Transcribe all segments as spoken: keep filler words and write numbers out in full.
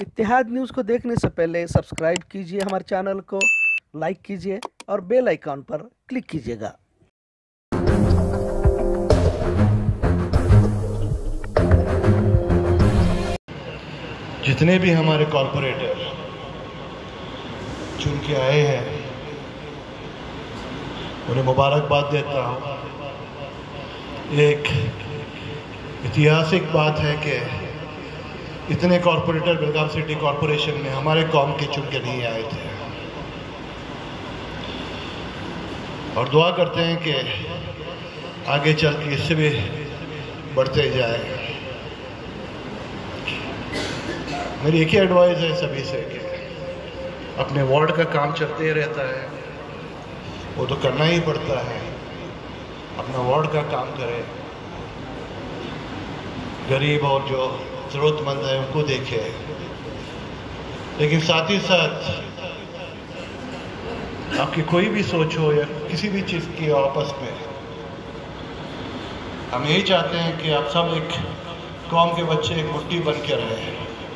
इत्तेहाद news को देखने से पहले सब्सक्राइब कीजिए हमारे चैनल को, लाइक कीजिए और बेल आइकॉन पर क्लिक कीजिएगा। जितने भी हमारे कॉरपोरेटर चुन के आए हैं उन्हें मुबारकबाद देता हूँ। एक ऐतिहासिक बात है कि इतने कॉरपोरेटर बेलगाम सिटी कॉरपोरेशन में हमारे कौम के चुन के नहीं आए थे, और दुआ करते हैं कि आगे चल के इससे भी बढ़ते जाए। मेरी एक ही एडवाइस है सभी से कि अपने वार्ड का काम चलते ही रहता है, वो तो करना ही पड़ता है। अपना वार्ड का काम करें, गरीब और जो ज़रूरतमंद है उनको देखें, लेकिन साथ ही साथ आपकी कोई भी सोच हो या किसी भी चीज़ की आपस में, हम यही चाहते हैं कि आप सब एक कौम के बच्चे एक मुट्ठी बन के रहें।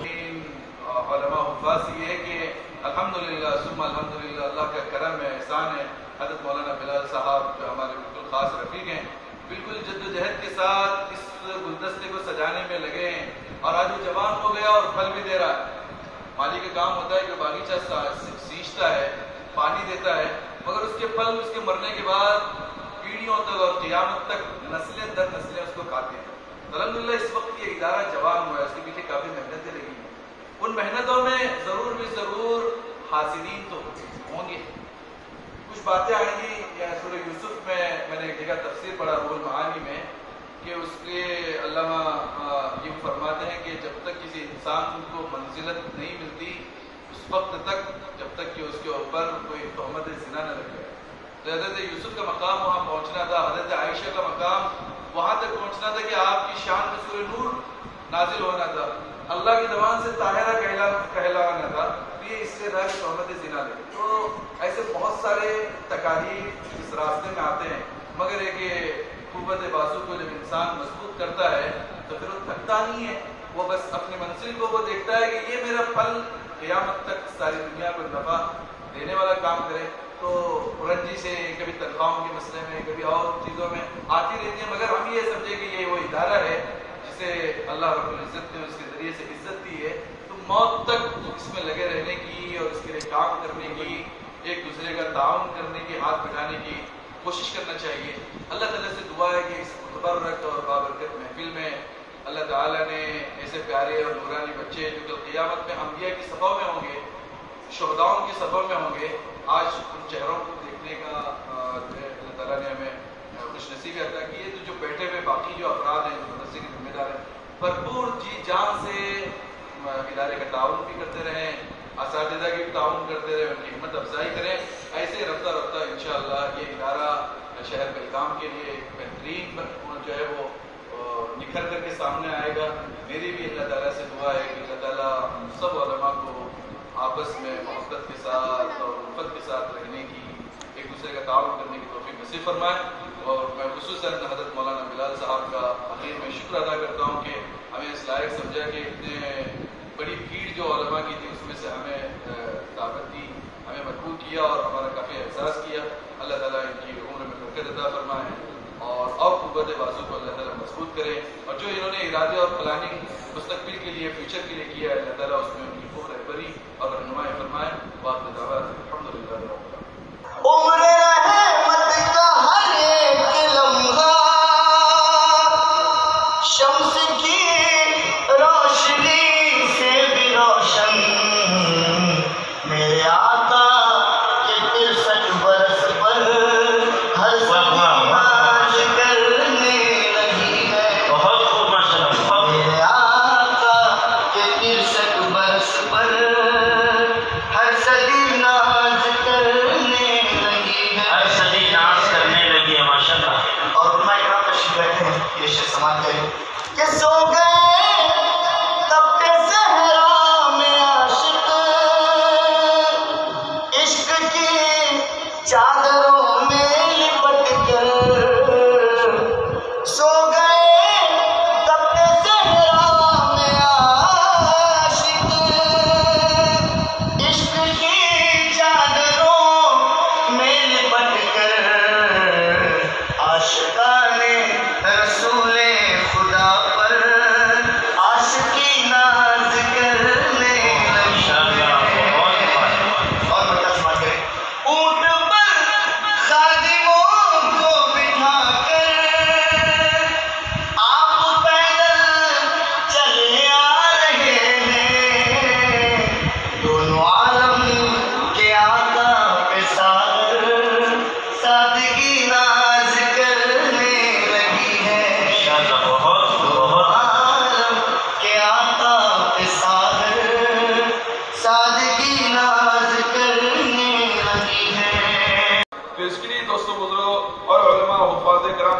ये है कि अल्हम्दुलिल्लाह सुम्मा अल्हम्दुलिल्लाह, अल्लाह का करम है, एहसान है। हज़रत मौलाना बिलाल साहब जो हमारे बिल्कुल ख़ास रफ़ीक हैं, बिल्कुल जद्दोजहद के साथ इस गुलदस्ते को सजाने में लगे हैं, और आज वो जवान हो गया और फल भी दे रहा है। माली का काम होता है कि बागीचा सींचता है, पानी देता है, मगर उसके फल उसके मरने के बाद पीढ़ियों तक और क़यामत तक नस्लें दर नस्लें उसको खाते हैं। अल्हम्दुलिल्लाह इस वक्त ये इदारा जवान हुआ है, उसके पीछे काफ़ी मेहनतें लगी हैं। उन मेहनतों में ज़रूर भी ज़रूर हासिदीन तो होंगे। कुछ बातें आएंगी या सूरह यूसुफ में मैंने एक जगह तफसीर पढ़ा रूहुल महानी में कि उसके अल्लामा ये फरमाते हैं कि जब तक किसी इंसान को मंजिलत नहीं मिलती उस वक्त तक, जब तक कि उसके ऊपर कोई तहमत ज़िना न लग जाए। तो हज़रत यूसुफ का मकाम वहाँ पहुँचना था, हज़रत आयशा का मकाम वहाँ तक पहुँचना था कि आपकी शान में सूरह नूर नाजिल होना था, अल्लाह की ज़बान से ताहिरा कहला कहलाना था। ये इसलिए था कि तहमत ज़िना लगे। तो ऐसे बहुत सारे तकालीफ इस रास्ते में आते हैं, मगर एक ये कुव्वत बाजू को जब इंसान मजबूत करता है तो फिर वो थकता नहीं है, वो बस अपनी मंजिल को वो देखता है कि ये मेरा फल क़यामत तक सारी दुनिया को नफ़ा देने वाला काम करे। तो रंजी से कभी तनख्वाहों के मसले में, कभी और चीज़ों में आती रहती है, मगर हम ये समझे कि ये वो इदारा है जिसे अल्लाह रब्बुल इज़्ज़त ने उसके ज़रिए से इज़्ज़त दी है। तो मौत तक इसमें लगे रहने की और इसके लिए काम करने की, एक दूसरे का ताउन करने की, हाथ बढ़ाने की कोशिश करना चाहिए। अल्लाह ताला से दुआ है कि इस मुतबर्रक और बाबरकत महफिल में अल्लाह ताला ने ऐसे प्यारे और नूरानी बच्चे जो कल क़यामत में अंबिया की सफ़ों में होंगे, शुहदाओं की सफ़ों में होंगे, आज उन चेहरों को देखने का अल्लाह ताला ने हमें खुश नसीबी अता की है। तो जो बैठे हुए बाकी जो अफराद हैं, जो मदरसे के जिम्मेदार हैं, भरपूर जी जान से इदारे का ताउन भी करते रहें, असातिज़ा की भी ताउन करते रहें, उनकी हिम्मत अफजाई करें। ऐसे रफ्ता रफ्ता इंशाअल्लाह ये इदारा शहर बेलगाम के लिए बेहतरीन जो है वो निखर करके सामने आएगा। मेरी भी अल्लाह ताला से दुआ है कि अल्लाह ताला सब उलमा को आपस में मोहब्बत के साथ और उल्फत के साथ रहने की, एक दूसरे का ताउन करने की तौफीक नसीब फरमाए। और मैं खुसूसन हज़रत मौलाना बिलाल साहब का आखिर में शुक्र अदा करता हूँ कि हमें इस लायक समझा कि इतने बड़ी भीड़ जो उलमा की थी उसमें से हमें दावत दी, हमें मजबूर किया और हमारा काफ़ी एहसास किया। अल्लाह ताला इनकी उम्र में बरकत अता फरमाए और और कुव्वत बाजू को अल्लाह ताला मजबूत करे, और जो इन्होंने इरादे और प्लानिंग मुस्तकबिल के लिए, फ्यूचर के लिए किया है, अल्लाह ताला उसमें उनकी खूब रहबरी और रहनुमाई फरमाए। बात दावा अल्हम्दुलिल्लाह। हर सदी ना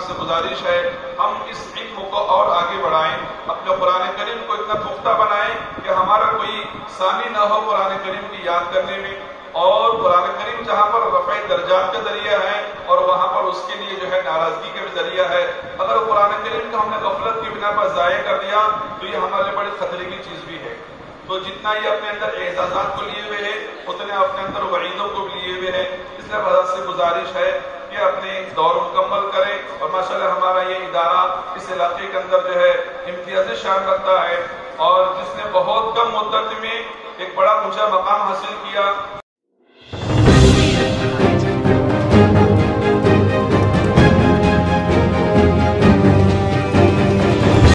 سے گزارش ہے ہم اس علم کو اور آگے بڑھائیں، اپنے قرآن کریم کو اتنا پختہ بنائیں کہ ہمارا کوئی ثانی نہ ہو قرآن کریم کی یاد کرنے میں، اور قرآن کریم جہاں پر رفع درجات کا ذریعہ ہے اور وہاں پر اس کے لیے جو ہے ناراضگی کا بھی ذریعہ ہے، اگر قرآن کریم کو ہم نے غفلت کی بنا پر ضائع کر دیا تو یہ ہمارے لیے بڑے خطرے کی چیز بھی ہے۔ تو جتنا یہ اپنے اندر اعزازات کو لیے ہوئے ہے اتنے اپنے اندر وعیدوں کو بھی لیے ہوئے ہے، اس لیے حضرت سے گزارش ہے کہ اپنے دور مکمل کرے، اور ماشاءاللہ ہمارا یہ ادارہ اس علاقے کے اندر جو ہے امتیازی شان رکھتا ہے، اور جس نے بہت کم مدت میں ایک بڑا اونچا مقام حاصل کیا،